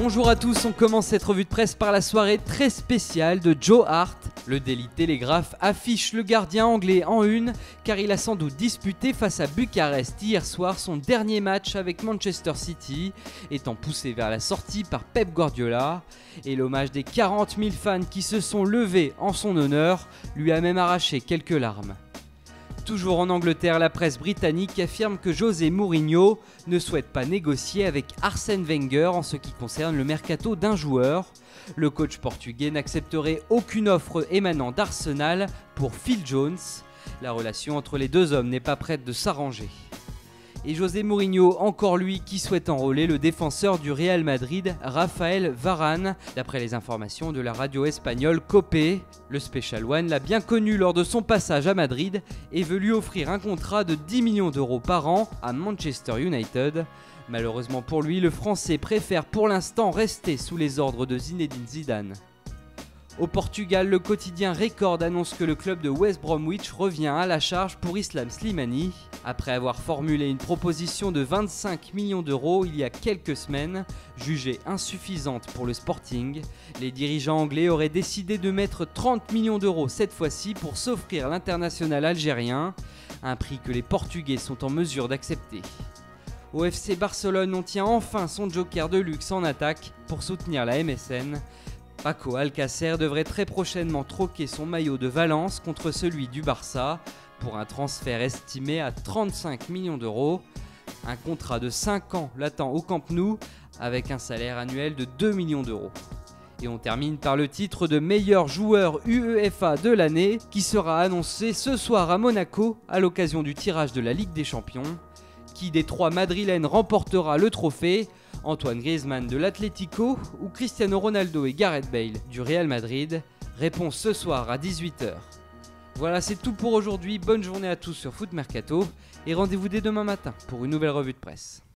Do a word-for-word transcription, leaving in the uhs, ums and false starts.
Bonjour à tous, on commence cette revue de presse par la soirée très spéciale de Joe Hart. Le Daily Telegraph affiche le gardien anglais en une car il a sans doute disputé face à Bucarest hier soir son dernier match avec Manchester City, étant poussé vers la sortie par Pep Guardiola. Et l'hommage des quarante mille fans qui se sont levés en son honneur lui a même arraché quelques larmes. Toujours en Angleterre, la presse britannique affirme que José Mourinho ne souhaite pas négocier avec Arsène Wenger en ce qui concerne le mercato d'un joueur. Le coach portugais n'accepterait aucune offre émanant d'Arsenal pour Phil Jones. La relation entre les deux hommes n'est pas prête de s'arranger. Et José Mourinho, encore lui, qui souhaite enrôler le défenseur du Real Madrid, Raphaël Varane, d'après les informations de la radio espagnole COPE. Le Special One l'a bien connu lors de son passage à Madrid et veut lui offrir un contrat de dix millions d'euros par an à Manchester United. Malheureusement pour lui, le Français préfère pour l'instant rester sous les ordres de Zinedine Zidane. Au Portugal, le quotidien Record annonce que le club de West Bromwich revient à la charge pour Islam Slimani. Après avoir formulé une proposition de vingt-cinq millions d'euros il y a quelques semaines, jugée insuffisante pour le Sporting, les dirigeants anglais auraient décidé de mettre trente millions d'euros cette fois-ci pour s'offrir l'international algérien, un prix que les Portugais sont en mesure d'accepter. Au F C Barcelone, on tient enfin son joker de luxe en attaque pour soutenir la M S N. Paco Alcácer devrait très prochainement troquer son maillot de Valence contre celui du Barça pour un transfert estimé à trente-cinq millions d'euros. Un contrat de cinq ans l'attend au Camp Nou avec un salaire annuel de deux millions d'euros. Et on termine par le titre de meilleur joueur UEFA de l'année qui sera annoncé ce soir à Monaco à l'occasion du tirage de la Ligue des Champions. Qui des trois madrilènes remportera le trophée ? Antoine Griezmann de l'Atlético ou Cristiano Ronaldo et Gareth Bale du Real Madrid? Réponse ce soir à dix-huit heures. Voilà, c'est tout pour aujourd'hui. Bonne journée à tous sur Foot Mercato et rendez-vous dès demain matin pour une nouvelle revue de presse.